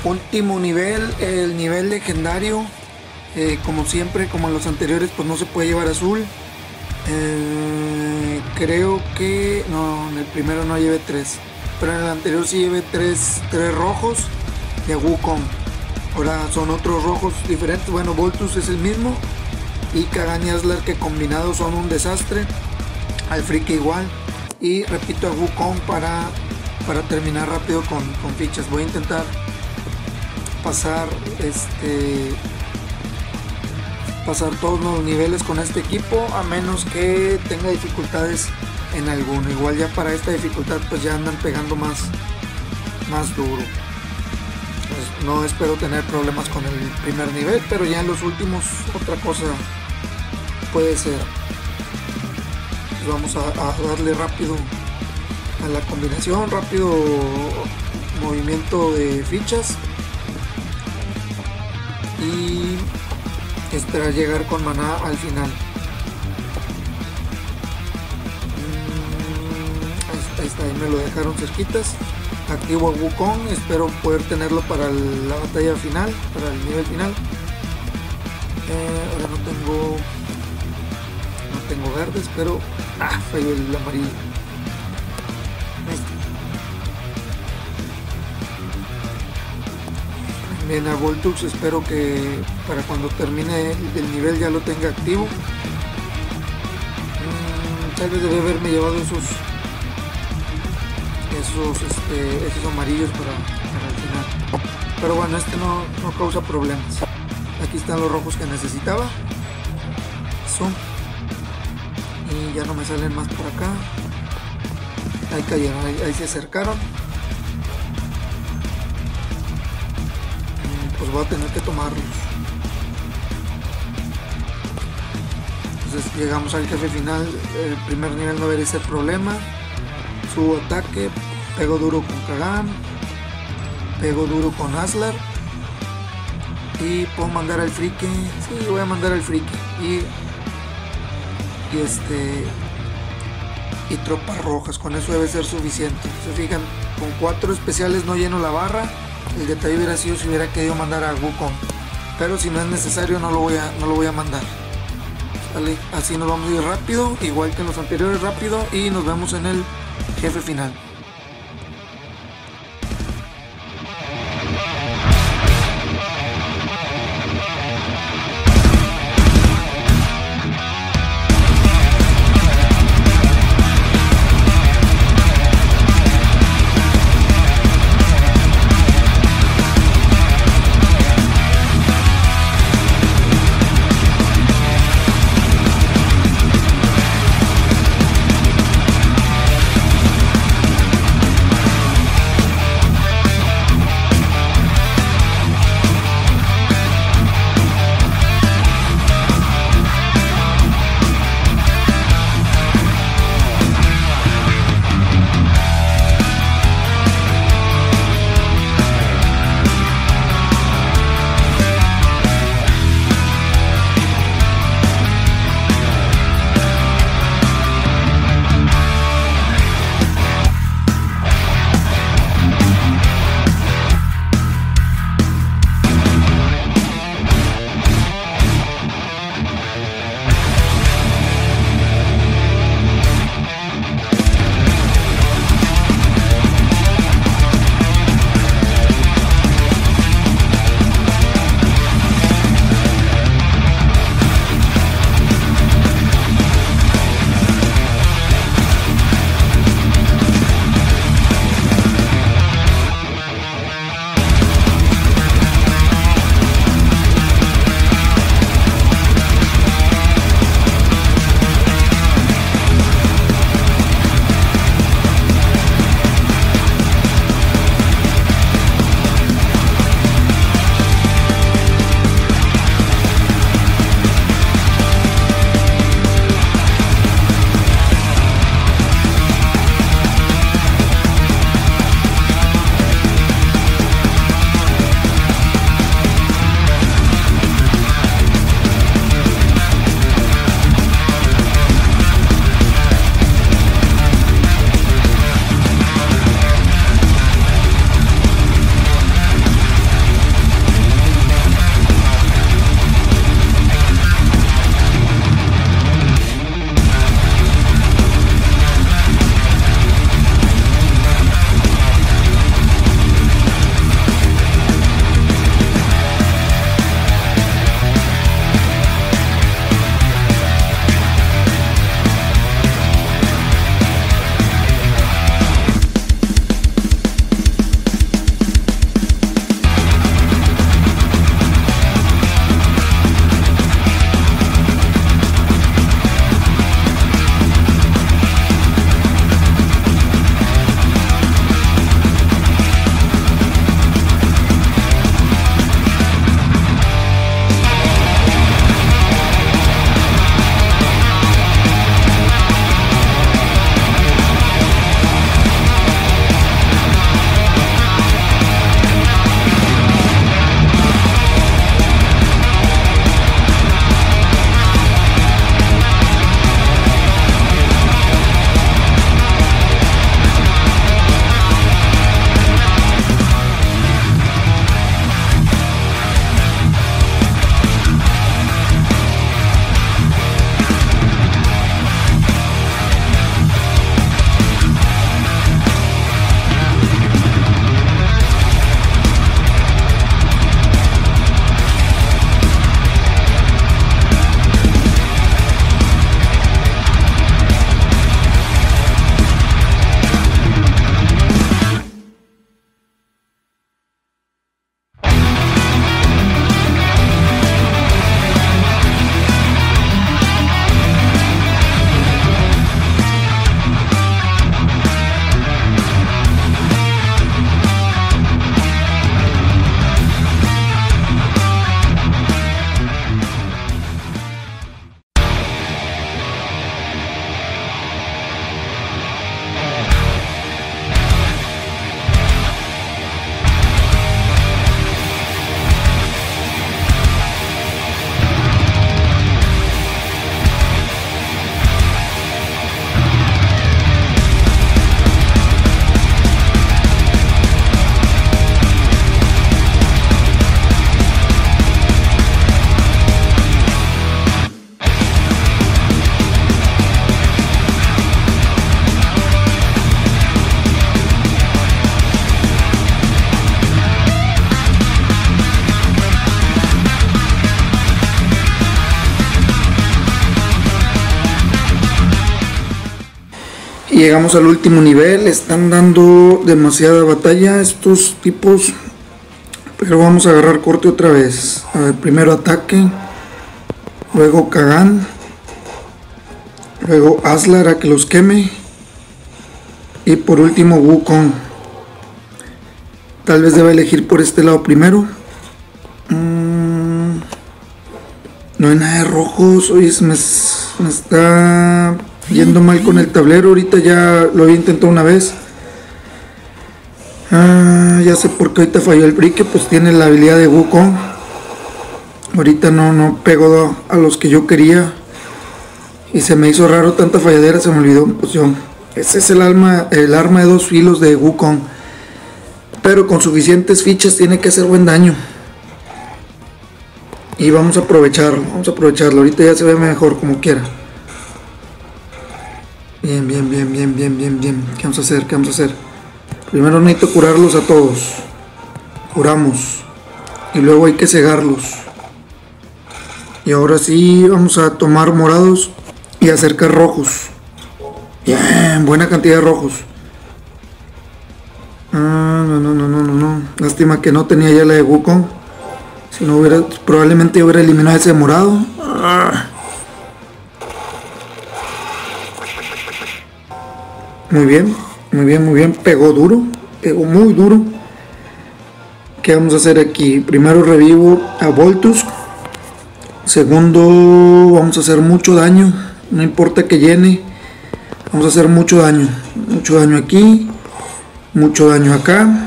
Último nivel, el nivel legendario. Como siempre, como en los anteriores, pues no se puede llevar azul. Creo que no, en el primero no llevé 3, pero en el anterior sí llevé 3 rojos de Wukong. Ahora son otros rojos diferentes. Bueno, Voltus es el mismo, y Kagan y Aslar, que combinados son un desastre. Al Friki igual, y repito a Wukong para terminar rápido con fichas. Voy a intentar pasar todos los niveles con este equipo, a menos que tenga dificultades en alguno. Igual ya para esta dificultad pues ya andan pegando más duro. Pues no espero tener problemas con el primer nivel, pero ya en los últimos otra cosa puede ser. Pues vamos a darle rápido a la combinación, rápido movimiento de fichas y esperar llegar con maná al final. Ahí está, ahí me lo dejaron cerquitas. Activo a Wukong, espero poder tenerlo para la batalla final, para el nivel final. Ahora no tengo verdes, pero falló el amarillo. Bien, a Voltux espero que para cuando termine el nivel ya lo tenga activo. Tal vez debe haberme llevado esos amarillos para el final, pero bueno, este no causa problemas. Aquí están los rojos que necesitaba. Son, y ya no me salen más por acá. Ahí cayeron, ahí se acercaron. Pues voy a tener que tomarlos. Entonces llegamos al jefe final. El primer nivel no debería ser problema. Subo ataque, pego duro con Kagan, pego duro con Aslar, y puedo mandar al Friki. Sí, voy a mandar al Friki y tropas rojas. Con eso debe ser suficiente. Se fijan, con 4 especiales no lleno la barra. El detalle hubiera sido si hubiera querido mandar a Wukong, pero si no es necesario no lo voy a mandar. ¿Vale? Así nos vamos a ir rápido, igual que en los anteriores, rápido, y nos vemos en el jefe final. Y llegamos al último nivel. Están dando demasiada batalla estos tipos, pero vamos a agarrar corte otra vez. A ver, primero ataque, luego Kagan, luego Aslar a que los queme, y por último Wukong. Tal vez deba elegir por este lado primero. No hay nada de rojos. Oye, me está yendo mal con el tablero. Ahorita ya lo había intentado una vez. Ya sé por qué ahorita falló el brique. Pues tiene la habilidad de Wukong. Ahorita no pegó a los que yo quería. Y se me hizo raro tanta falladera. Se me olvidó. Pues ese es el arma de dos filos de Wukong. Pero con suficientes fichas tiene que hacer buen daño. Y vamos a aprovecharlo. Ahorita ya se ve mejor como quiera. Bien. ¿Qué vamos a hacer? Primero necesito curarlos a todos. Curamos. Y luego hay que cegarlos. Y ahora sí vamos a tomar morados y acercar rojos. Bien, buena cantidad de rojos. No. Lástima que no tenía ya la de Wukong. Si no hubiera, probablemente hubiera eliminado ese morado. Muy bien. Pegó muy duro. ¿Qué vamos a hacer aquí? Primero revivo a Voltus. Segundo, vamos a hacer mucho daño. No importa que llene. Vamos a hacer mucho daño. Mucho daño aquí. Mucho daño acá.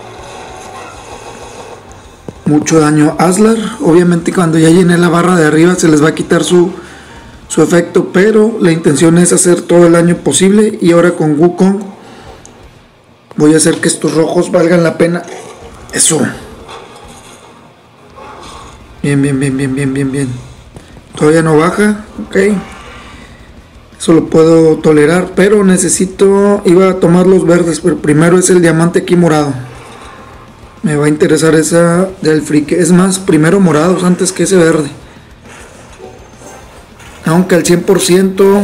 Mucho daño a Aslar. Obviamente cuando ya llene la barra de arriba se les va a quitar su efecto, pero la intención es hacer todo el daño posible. Y ahora con Wukong voy a hacer que estos rojos valgan la pena. Eso. Bien. Todavía no baja. Ok. Eso lo puedo tolerar, pero necesito... Iba a tomar los verdes, pero primero es el diamante aquí morado. Me va a interesar esa del frique. Es más, primero morados antes que ese verde. Aunque al 100%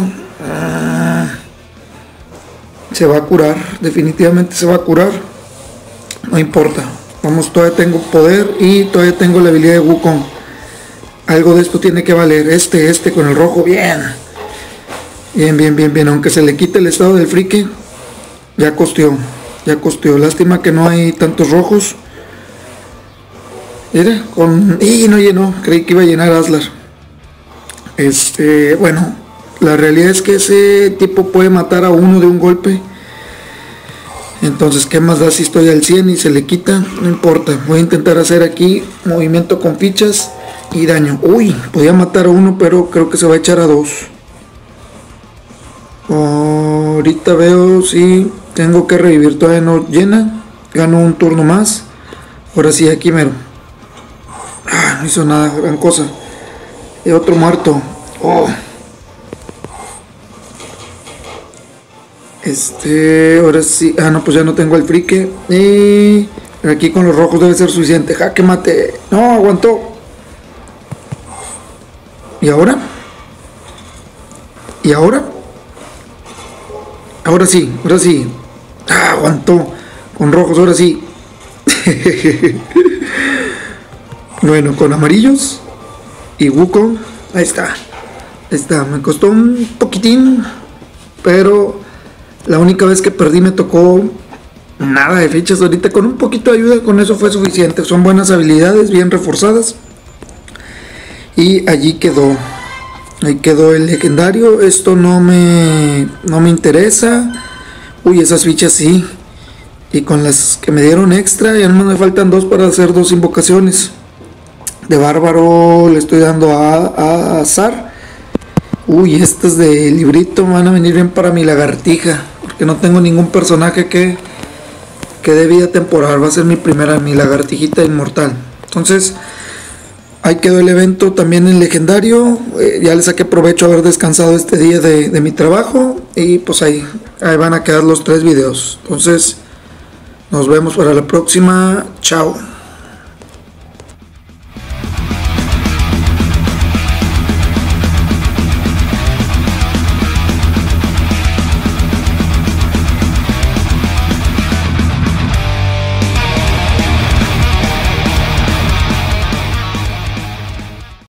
se va a curar. Definitivamente se va a curar. No importa. Vamos, todavía tengo poder y todavía tengo la habilidad de Wukong. Algo de esto tiene que valer. Este con el rojo. Bien. Aunque se le quite el estado del frique, ya costeó. Lástima que no hay tantos rojos. Mira, y no llenó. Creí que iba a llenar Aslar. Bueno, la realidad es que ese tipo puede matar a uno de un golpe. Entonces, ¿qué más da si estoy al 100 y se le quita? No importa. Voy a intentar hacer aquí movimiento con fichas y daño. Uy, podía matar a uno, pero creo que se va a echar a dos. Ahorita veo si tengo que revivir. Todavía no llena. Gano un turno más. Ahora sí, aquí mero. No hizo nada, gran cosa. Y otro muerto. Ahora sí. No, pues ya no tengo el frique. Y aquí con los rojos debe ser suficiente. Jaque mate. No, aguantó. ¿Y ahora? Ahora sí. Aguantó. Con rojos, ahora sí. Bueno, con amarillos y Wukong. Ahí está. Me costó un poquitín, pero la única vez que perdí me tocó nada de fichas. Ahorita con un poquito de ayuda, con eso fue suficiente. Son buenas habilidades, bien reforzadas. Y allí quedó. Ahí quedó el legendario. Esto no me interesa. Uy, esas fichas sí. Y con las que me dieron extra, ya no me faltan dos para hacer dos invocaciones. De bárbaro le estoy dando a azar. Uy, estas de librito van a venir bien para mi lagartija, porque no tengo ningún personaje que dé vida temporal. Va a ser mi lagartijita inmortal. Entonces ahí quedó el evento también en legendario. Ya le saqué provecho a haber descansado este día de mi trabajo. Y pues ahí van a quedar los 3 videos. Entonces nos vemos para la próxima. Chao.